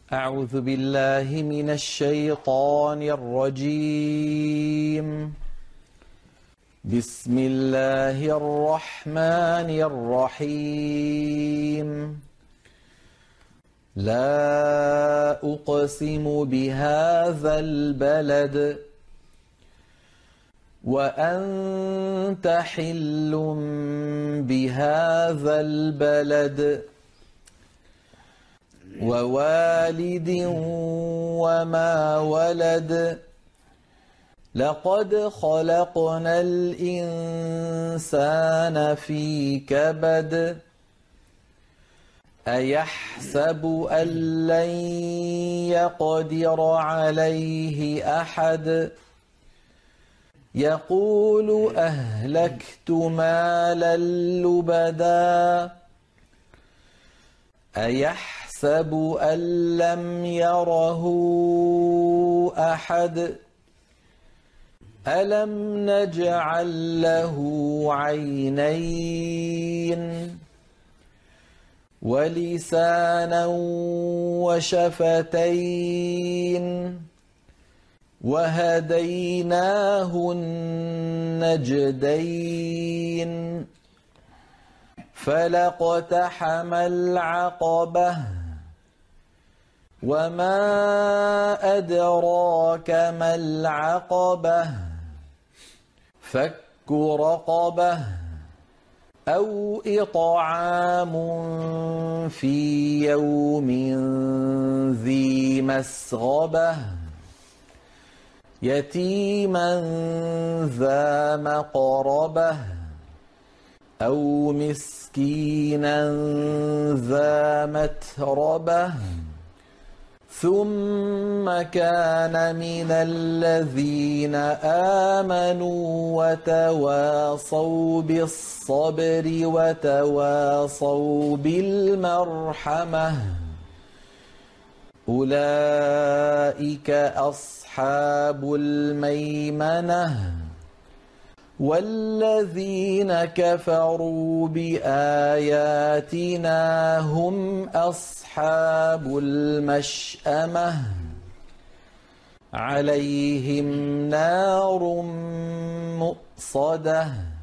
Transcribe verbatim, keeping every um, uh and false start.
أعوذ بالله من الشيطان الرجيم. بسم الله الرحمن الرحيم. لا أقسم بهذا البلد وأنت حل بهذا البلد ووالد وما ولد لقد خلقنا الإنسان في كبد أيحسب أن لن يقدر عليه أحد يقول أهلكت مالا لبدا أيحسب أن لم يره أحد ألم نجعل له عينين ولسانا وشفتين وهديناه النجدين فلاقتحم العقبة وما أدراك ما العقبة فك رقبة أو إطعام في يوم ذي مسغبة يتيما ذا مقربة أو مسكينا ذا متربة ثم كان من الذين آمنوا وتواصوا بالصبر وتواصوا بالمرحمة أولئك أصحاب الميمنة والذين كفروا بآياتنا هم أصحاب المشأمة عليهم نار مؤصدة